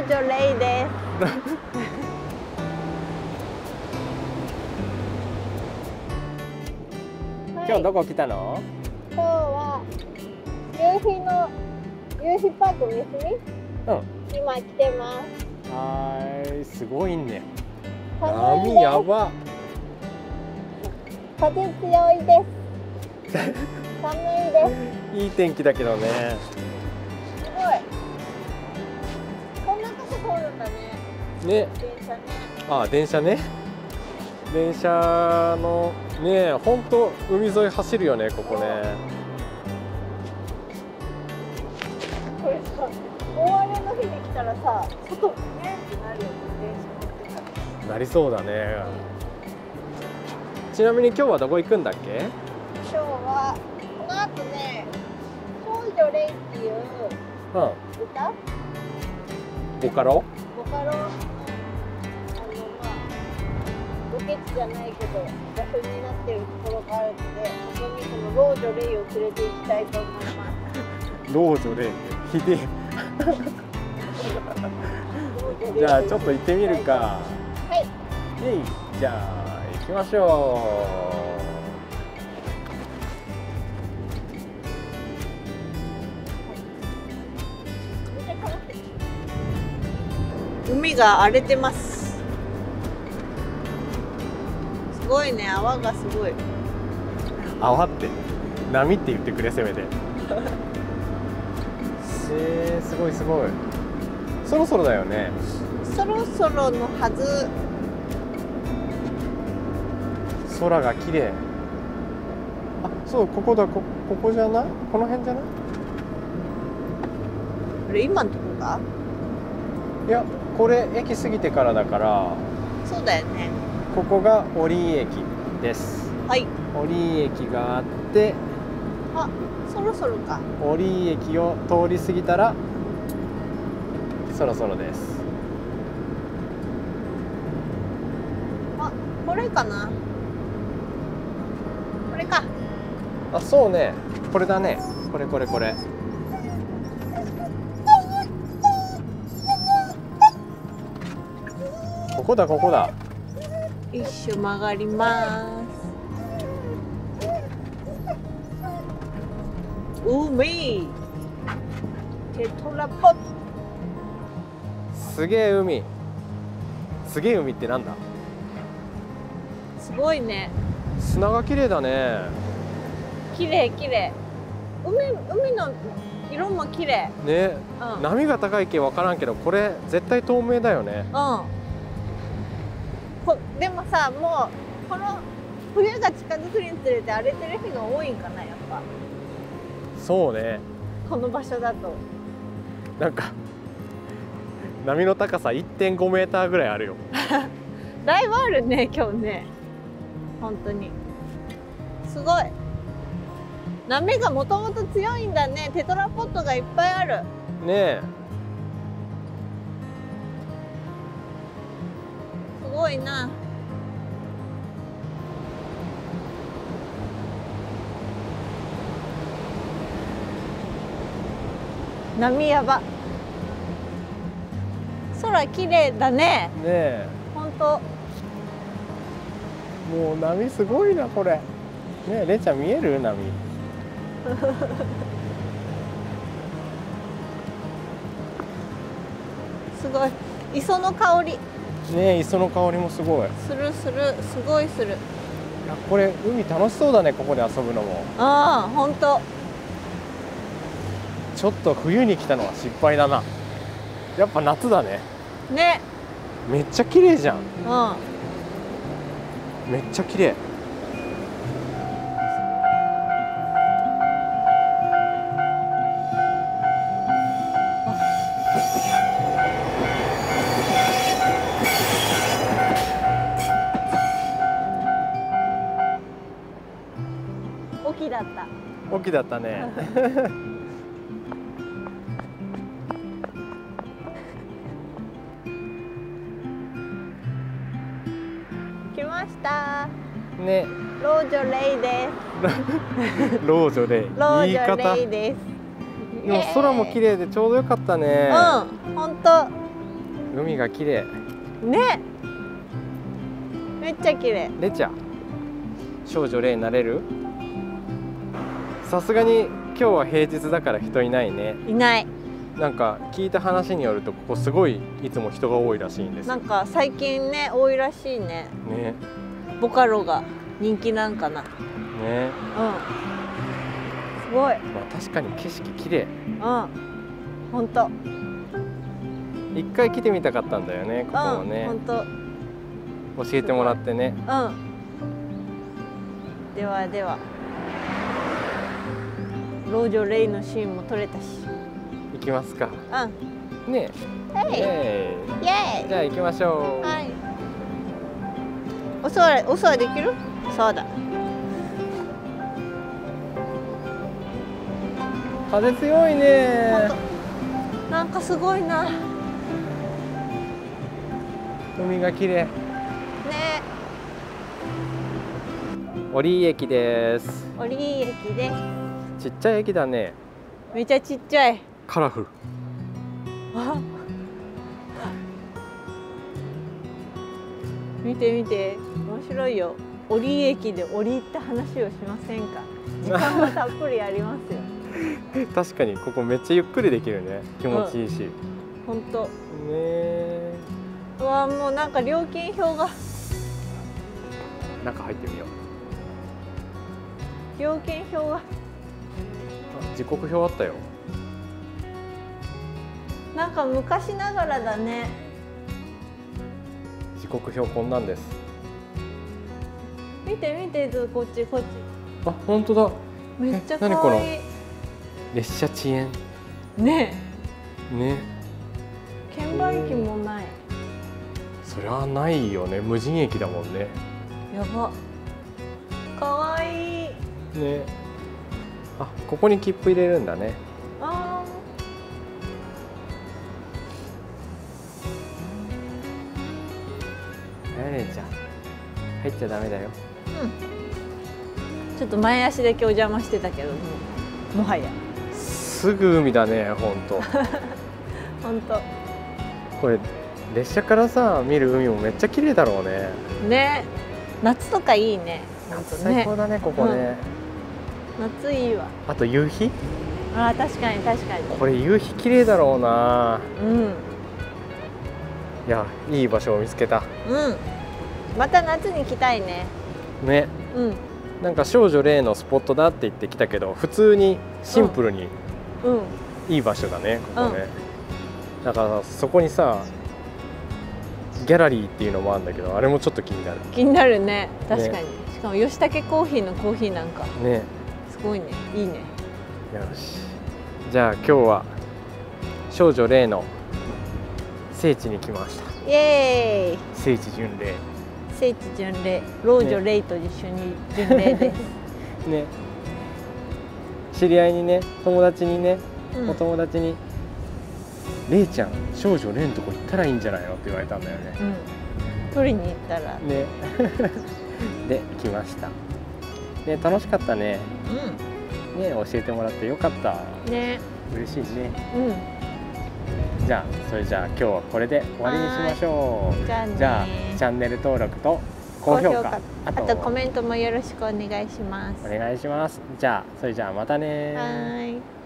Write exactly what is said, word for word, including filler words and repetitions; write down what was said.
女レイです。 今日どこ来たの？ 今日は夕日の夕日パーク三住、 うん、 今来てます。 はーい、すごいね。 寒いです。 波やば。 風強いです。寒いです。 いい天気だけどね。 すごい。こんなとこ通るんだね。 ね。 電車ね。 あ、電車ね。電車のね、本当海沿い走るよね、ここね。 これさ、大荒れの日に来たらさ、外ねってなるよね、電車乗ってたら。 なりそうだね。ちなみに今日はどこ行くんだっけ？ 今日はこの後ね、少女レイっていううん。 歌？ ボカロ？ ボカロのあのまあロケ地じゃないけど場所になってるところがあるので、そこにその老女レイを連れて行きたいと思います。 老女でひでえ。じゃあちょっと行ってみるか。 はい。 えい、じゃあ行きましょう。海が荒れてます。すごいね、泡がすごい。 泡って波って言ってくれ、せめて。えー、すごいすごい。そろそろだよね。 そろそろのはず。 空が綺麗。あ、そう、ここだ、こここじゃない？この辺じゃない？ これ今のとこか？ いや、これ駅過ぎてからだから。 そうだよね。 ここが折居駅です。 はい。 折居駅があって、 あ、そろそろか。 折居駅を通り過ぎたらそろそろです。 あ、これかな。これか。 あ、そうね。これだね。これこれこれ。ここだここだ。 一周曲がります。海。テトラポット。 すげえ海。すげえ海ってなんだ？ すごいね。 砂が綺麗だね。 綺麗綺麗。海海の色も綺麗。 ね、 うん、 波が高いけわからんけど、これ絶対透明だよね。 うん。こでもさ、もうこの冬が近づくにつれて荒れてる日が多いんかな、やっぱ。 そうね。 この場所だと。 なんか波の高さ いってんごメーターぐらいあるよ。 だいぶあるね、今日ね。本当に。すごい。波がもともと強いんだね。テトラポットがいっぱいある。 ねえ。 すごいな。波やば。空綺麗だね。 ねえ。 本当。 もう波すごいなこれ。ねえ、れいちゃん見える？波。 すごい。磯の香り。 ねえ、磯の香りもすごい。 するする、すごいする。いや、これ海楽しそうだね、ここで遊ぶのも。 ああ、本当。 ちょっと冬に来たのは失敗だな。やっぱ夏だね。 ね。 めっちゃ綺麗じゃん。 うん。 めっちゃ綺麗。 沖だった。 沖だったね。 来ました。 ね。 老女レイです。 老女レイ。 老言い方。 女レイです。 でも空も綺麗でちょうどよかったね。 うん、本当。 海が綺麗ね。めっちゃ綺麗。 レちゃん少女レイになれる？さすがに今日は平日だから人いないね。 いない。 なんか聞いた話によるとここすごいいつも人が多いらしいんですよ。 なんか最近ね多いらしいね。 ね。 ボカロが人気なんかな。 ね。 うん。すごい。 まあ確かに景色綺麗。 うん。本当。 一回来てみたかったんだよねここもね。 うん、本当。 教えてもらってね。 うん。ではでは。老女レイのシーンも撮れたし。 行きますか。 うん。 ねえ。イエーイ。 イエーイ。 じゃあ行きましょう。 はい。お座り、お座りできる？そうだ。 風強いね。 なんかすごいな。 海が綺麗。 ね。 折居駅です。 折居駅です。 ちっちゃい駅だね。 めちゃちっちゃい。 カラフル。 あ。見て見て、面白いよ。折居駅で折り入った話をしませんか。時間はたっぷりありますよ。 確かにここめっちゃゆっくりできるね。気持ちいいし。 本当。ねえ。 うわ、もうなんか料金表が。 中入ってみよう。 料金表が。 あ、時刻表あったよ。 なんか昔ながらだね。 時刻表こんなんです。 見て見て、こっちこっち。 あ、本当だ。 めっちゃ可愛い。 列車遅延。 ねえ。ね。 券売機もない。 そりゃないよね。無人駅だもんね。 やば。可愛い。 ね。あ、ここに切符入れるんだね。 ああ。やれちゃん。入っちゃダメだよ。 うん。ちょっと前足だけお邪魔してたけども、もはや。 すぐ海だね、本当。 本当。 これ列車からさ見る海もめっちゃ綺麗だろうね。 ね。夏とかいいね。 夏最高だね、ここね。 うん、夏いいわ。 あと夕日。 ああ、確かに確かに。 これ夕日綺麗だろうな。 うん。 いや、いい場所を見つけた。 うん。また夏に来たいね。 ね。 うん。 なんか少女レイのスポットだって言ってきたけど、普通にシンプルにいい場所だね、ここね。うん、だからそこにさ、ギャラリーっていうのもあるんだけど、あれもちょっと気になる。 気になるね、確かに。 ね、 しかも吉武コーヒーのコーヒーなんか。 ね。 すごいね、いいね。 よし。じゃあ今日は少女レイの聖地に来ました。 イエーイ。 聖地巡礼。 聖地巡礼、老女レイと一緒に巡礼です。 ね。知り合いにね、友達にね、 うん、 お友達に「レイちゃん、少女レイのとこ行ったらいいんじゃないの?」って言われたんだよね。 うん、取りに行ったら。 ね。で来ました。ね、楽しかったね。 うん。 ね、教えてもらってよかった。 ね。 嬉しいね。 うん。 じゃあそれじゃあ今日はこれで終わりにしましょう。 じゃあね。 じゃあチャンネル登録と高評価、 あとコメントもよろしくお願いします。 お願いします。じゃあそれじゃあまたね。 はい。